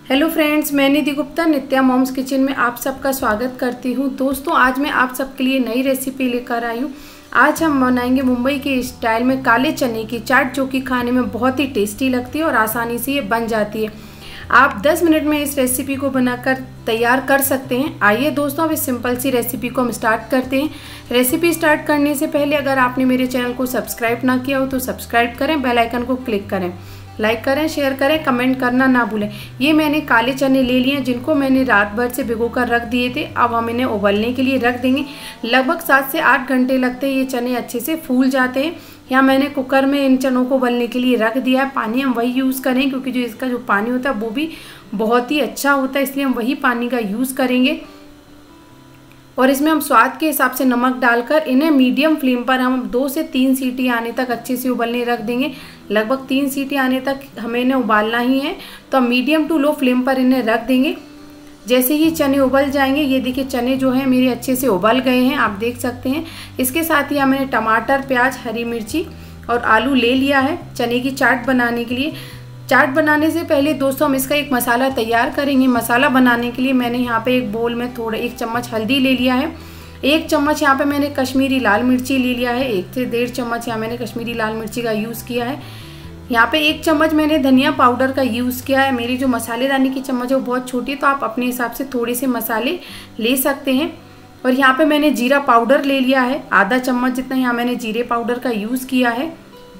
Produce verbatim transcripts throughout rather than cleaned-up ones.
Hello friends, मैं Nidhi Gupta Nitya moms kitchen में आप सबका स्वागत करती हूं। दोस्तों, आज मैं आप सबके लिए नई रेसिपी लेकर आई हूं। आज हम बनाएंगे मुंबई के स्टाइल में काले चने की चाट, जो कि खाने में बहुत ही टेस्टी लगती है और आसानी से ये बन जाती है। आप दस मिनट में इस रेसिपी को बनाकर तैयार कर सकते हैं। आइए दोस्तों, अब इस सिंपल सी रेसिपी को हम स्टार्ट करते हैं। रेसिपी स्टार्ट करने से पहले अगर आपने मेरे चैनल को सब्सक्राइब ना किया हो तो सब्सक्राइब करें, बेल आइकन को क्लिक करें, लाइक करें, शेयर करें, कमेंट करना ना भूलें। ये मैंने काले चने ले लिए हैं, जिनको मैंने रात भर से भिगो कर रख दिए थे। अब हम इन्हें उबलने के लिए रख देंगे। लगभग सात से आठ घंटे लगते हैं, ये चने अच्छे से फूल जाते हैं। यहाँ मैंने कुकर में इन चनों को उबलने के लिए रख दिया है। पानी हम वही यूज़ करें, क्योंकि जो इसका जो पानी होता है वो भी बहुत ही अच्छा होता है, इसलिए हम वही पानी का यूज़ करेंगे। और इसमें हम स्वाद के हिसाब से नमक डालकर इन्हें मीडियम फ्लेम पर हम दो से तीन सीटी आने तक अच्छे से उबलने रख देंगे। लगभग तीन सीटी आने तक हमें इन्हें उबालना ही है, तो हम मीडियम टू लो फ्लेम पर इन्हें रख देंगे। जैसे ही चने उबल जाएंगे, ये देखिए चने जो है मेरे अच्छे से उबल गए हैं, आप देख सकते हैं। इसके साथ ही मैंने टमाटर, प्याज, हरी मिर्ची और आलू ले लिया है चने की चाट बनाने के लिए। चाट बनाने से पहले दोस्तों हम इसका एक मसाला तैयार करेंगे। मसाला बनाने के लिए मैंने यहाँ पे एक बोल में थोड़ा एक चम्मच हल्दी ले लिया है, एक चम्मच यहाँ पे मैंने कश्मीरी लाल मिर्ची ले लिया है, एक से डेढ़ चम्मच यहाँ मैंने कश्मीरी लाल मिर्ची का यूज़ किया है। यहाँ पे एक चम्मच मैंने धनिया पाउडर का यूज़ किया है। मेरी जो मसालेदानी की चम्मच है वो बहुत छोटी है, तो आप अपने हिसाब से थोड़े से मसाले ले सकते हैं। और यहाँ पे मैंने जीरा पाउडर ले लिया है, आधा चम्मच जितना यहाँ मैंने जीरे पाउडर का यूज़ किया है।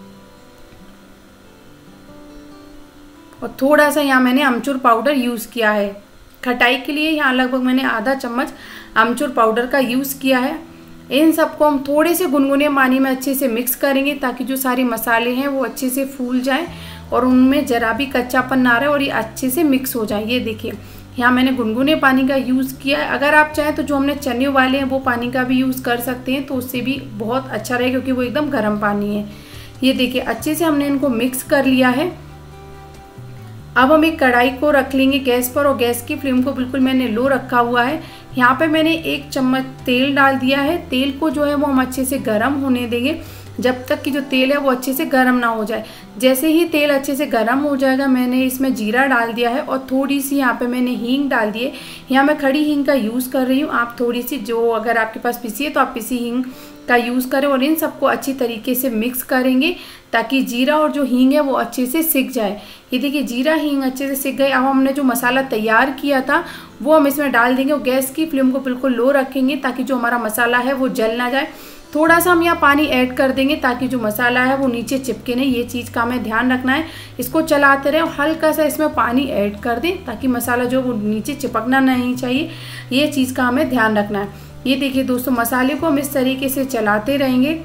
और थोड़ा सा यहाँ मैंने अमचूर पाउडर यूज़ किया है। खटाई के लिए यहाँ लगभग मैंने आधा चम्मच अमचूर पाउडर का यूज़ किया है। इन सबको हम थोड़े से गुनगुने पानी में अच्छे से मिक्स करेंगे, ताकि जो सारे मसाले हैं वो अच्छे से फूल जाए और उनमें ज़रा भी कच्चापन ना रहे और ये अच्छे से मिक्स हो जाए। ये देखिए यहाँ मैंने गुनगुने पानी का यूज़ किया है। अगर आप चाहें तो जो हमने चने उबाले हैं वो पानी का भी यूज़ कर सकते हैं, तो उससे भी बहुत अच्छा रहेगा, क्योंकि वो एकदम गर्म पानी है। ये देखिए अच्छे से हमने इनको मिक्स कर लिया है। अब हम एक कढ़ाई को रख लेंगे गैस पर, और गैस की फ्लेम को बिल्कुल मैंने लो रखा हुआ है। यहाँ पे मैंने एक चम्मच तेल डाल दिया है। तेल को जो है वो हम अच्छे से गर्म होने देंगे, जब तक कि जो तेल है वो अच्छे से गर्म ना हो जाए। जैसे ही तेल अच्छे से गर्म हो जाएगा, मैंने इसमें जीरा डाल दिया है और थोड़ी सी यहाँ पे मैंने हींग डाल दी है। यहाँ मैं खड़ी हींग का यूज़ कर रही हूँ, आप थोड़ी सी जो अगर आपके पास पिसी है तो आप पिसी हींग का यूज़ करें। और इन सबको अच्छी तरीके से मिक्स करेंगे, ताकि जीरा और जो हींग है वो अच्छे से सिक जाए। ये देखिए जीरा हींग अच्छे से सिक गए। अब हमने जो मसाला तैयार किया था वो हम इसमें डाल देंगे, और गैस की फ्लेम को बिल्कुल लो रखेंगे, ताकि जो हमारा मसाला है वो जल ना जाए। थोड़ा सा हम यहाँ पानी ऐड कर देंगे, ताकि जो मसाला है वो नीचे चिपके नहीं। ये चीज़ का हमें ध्यान रखना है। इसको चलाते रहें और हल्का सा इसमें पानी ऐड कर दें, ताकि मसाला जो वो नीचे चिपकना नहीं चाहिए। ये चीज़ का हमें ध्यान रखना है। ये देखिए दोस्तों, मसाले को हम इस तरीके से चलाते रहेंगे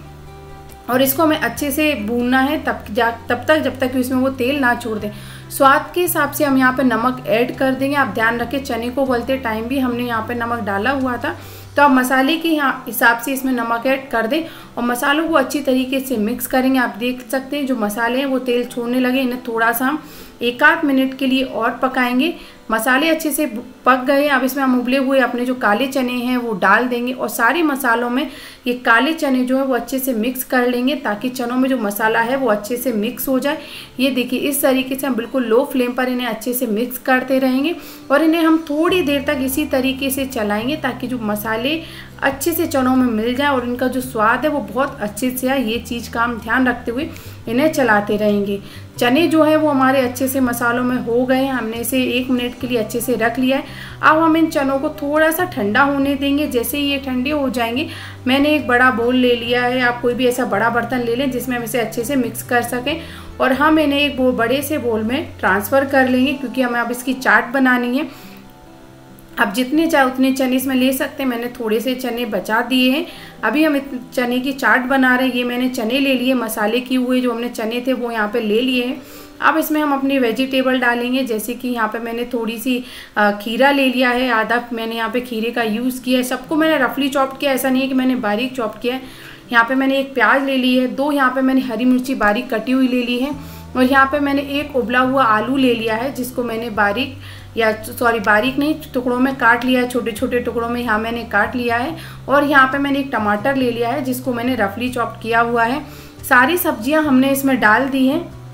और इसको हमें अच्छे से भूनना है तब जा तब तक जब तक कि इसमें वो तेल ना छोड़ दें। स्वाद के हिसाब से हम यहाँ पे नमक ऐड कर देंगे। आप ध्यान रखें, चने को उबलते टाइम भी हमने यहाँ पे नमक डाला हुआ था, तो आप मसाले के हिसाब से इसमें नमक ऐड कर दें और मसालों को अच्छी तरीके से मिक्स करेंगे। आप देख सकते हैं जो मसाले हैं वो तेल छोड़ने लगे। इन्हें थोड़ा सा हम एक आध मिनट के लिए और पकाएंगे। मसाले अच्छे से पक गए। अब इसमें हम उबले हुए अपने जो काले चने हैं वो डाल देंगे, और सारे मसालों में ये काले चने जो है वो अच्छे से मिक्स कर लेंगे, ताकि चनों में जो मसाला है वो अच्छे से मिक्स हो जाए। ये देखिए इस तरीके से हम बिल्कुल लो फ्लेम पर इन्हें अच्छे से मिक्स करते रहेंगे, और इन्हें हम थोड़ी देर तक इसी तरीके से चलाएंगे, ताकि जो मसाले अच्छे से चनों में मिल जाए और इनका जो स्वाद है वो बहुत अच्छे से आए। ये चीज़ का हम ध्यान रखते हुए इन्हें चलाते रहेंगे। चने जो है वो हमारे अच्छे से मसालों में हो गए हैं। हमने इसे एक मिनट के लिए अच्छे से रख लिया है। अब हम इन चनों को थोड़ा सा ठंडा होने देंगे। जैसे ही ये ठंडे हो जाएंगे, मैंने एक बड़ा बोल ले लिया है। आप कोई भी ऐसा बड़ा बर्तन ले लें जिसमें हम इसे अच्छे से मिक्स कर सकें, और हम इन्हें एक बड़े से बोल में ट्रांसफ़र कर लेंगे, क्योंकि हमें अब इसकी चाट बनानी है। अब जितने चाहे उतने चने इसमें ले सकते हैं। मैंने थोड़े से चने बचा दिए हैं। अभी हम चने की चाट बना रहे हैं। ये मैंने चने ले लिए, मसाले किए हुए जो हमने चने थे वो यहाँ पे ले लिए हैं। अब इसमें हम अपनी वेजिटेबल डालेंगे। जैसे कि यहाँ पे मैंने थोड़ी सी खीरा ले लिया है, आधा मैंने यहाँ पे खीरे का यूज़ किया है। सबको मैंने रफली चॉप किया, ऐसा नहीं है कि मैंने बारीक चॉप किया है। यहाँ पे मैंने एक प्याज ले ली है, दो यहाँ पे मैंने हरी मिर्ची बारीक कटी हुई ले ली है, और यहाँ पे मैंने एक उबला हुआ आलू ले लिया है, जिसको मैंने बारीक या सॉरी बारीक नहीं टुकड़ों में काट लिया है। छोटे छोटे टुकड़ों में यहाँ मैंने काट लिया है। और यहाँ पे मैंने एक टमाटर ले लिया है, जिसको मैंने रफली चॉप किया हुआ है। सारी सब्जियाँ हमने इसमें डाल दी हैं।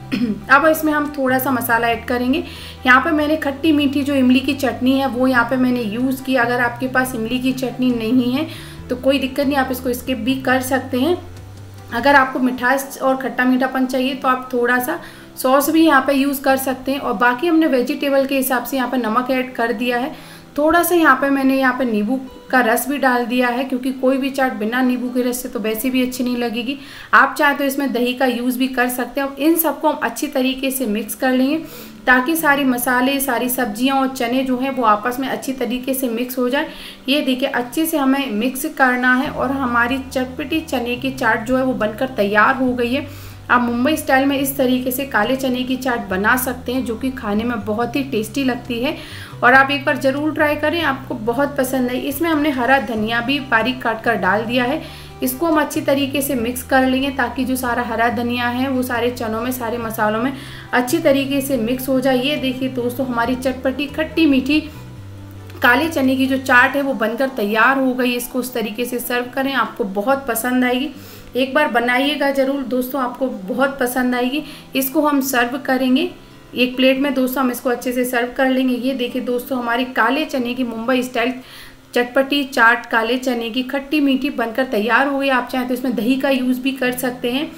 अब इसमें हम थोड़ा सा मसाला ऐड करेंगे। यहाँ पे मैंने खट्टी मीठी जो इमली की चटनी है वो यहाँ पे मैंने यूज़ की। अगर आपके पास इमली की चटनी नहीं है तो कोई दिक्कत नहीं, आप इसको स्किप भी कर सकते हैं। अगर आपको मिठास और खट्टा मीठापन चाहिए तो आप थोड़ा सा सॉस भी यहाँ पे यूज़ कर सकते हैं। और बाकी हमने वेजिटेबल के हिसाब से यहाँ पे नमक ऐड कर दिया है। थोड़ा सा यहाँ पे मैंने यहाँ पे नींबू का रस भी डाल दिया है, क्योंकि कोई भी चाट बिना नींबू के रस से तो वैसे भी अच्छी नहीं लगेगी। आप चाहे तो इसमें दही का यूज़ भी कर सकते हैं। और इन सबको हम अच्छी तरीके से मिक्स कर लेंगे ताकि सारे मसाले, सारी सब्जियां और चने जो हैं वो आपस में अच्छी तरीके से मिक्स हो जाए। ये देखिए अच्छे से हमें मिक्स करना है और हमारी चटपटी चने की चाट जो है वो बनकर तैयार हो गई है। आप मुंबई स्टाइल में इस तरीके से काले चने की चाट बना सकते हैं, जो कि खाने में बहुत ही टेस्टी लगती है। और आप एक बार ज़रूर ट्राई करें, आपको बहुत पसंद है। इसमें हमने हरा धनिया भी बारीक काट कर डाल दिया है। इसको हम अच्छी तरीके से मिक्स कर लेंगे ताकि जो सारा हरा धनिया है वो सारे चनों में, सारे मसालों में अच्छी तरीके से मिक्स हो जाए। ये देखिए दोस्तों, हमारी चटपटी खट्टी मीठी काले चने की जो चाट है वो बनकर तैयार हो गई। इसको उस तरीके से सर्व करें, आपको बहुत पसंद आएगी। एक बार बनाइएगा ज़रूर दोस्तों, आपको बहुत पसंद आएगी। इसको हम सर्व करेंगे एक प्लेट में दोस्तों, हम इसको अच्छे से सर्व कर लेंगे। ये देखिए दोस्तों, हमारी काले चने की मुंबई स्टाइल चटपटी चाट काले चने की खट्टी मीठी बनकर तैयार हो गई। आप चाहें तो इसमें दही का यूज़ भी कर सकते हैं।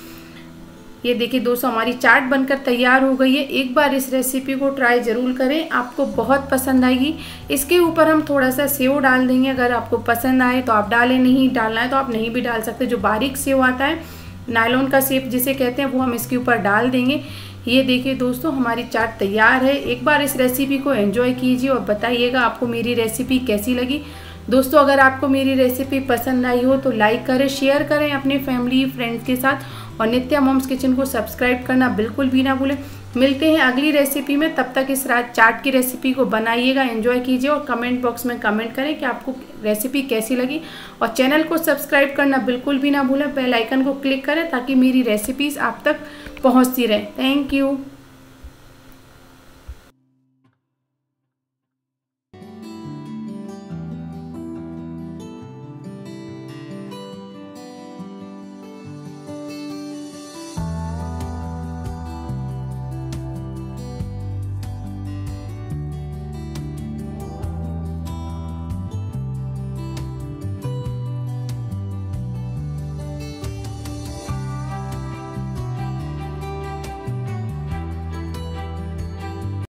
ये देखिए दोस्तों, हमारी चाट बनकर तैयार हो गई है। एक बार इस रेसिपी को ट्राई ज़रूर करें, आपको बहुत पसंद आएगी। इसके ऊपर हम थोड़ा सा सेव डाल देंगे। अगर आपको पसंद आए तो आप डालें, नहीं डालना है तो आप नहीं भी डाल सकते। जो बारीक सेव आता है, नायलॉन का सेव जिसे कहते हैं, वो हम इसके ऊपर डाल देंगे। ये देखिए दोस्तों, हमारी चाट तैयार है। एक बार इस रेसिपी को एंजॉय कीजिए और बताइएगा आपको मेरी रेसिपी कैसी लगी। दोस्तों अगर आपको मेरी रेसिपी पसंद आई हो तो लाइक करें, शेयर करें अपने फैमिली फ्रेंड्स के साथ, और नित्या मॉम्स किचन को सब्सक्राइब करना बिल्कुल भी ना भूलें। मिलते हैं अगली रेसिपी में, तब तक इस रात चाट की रेसिपी को बनाइएगा, एंजॉय कीजिए और कमेंट बॉक्स में कमेंट करें कि आपको रेसिपी कैसी लगी। और चैनल को सब्सक्राइब करना बिल्कुल भी ना भूलें, बेल आइकन को क्लिक करें ताकि मेरी रेसिपीज़ आप तक पहुँचती रहे। Thank you.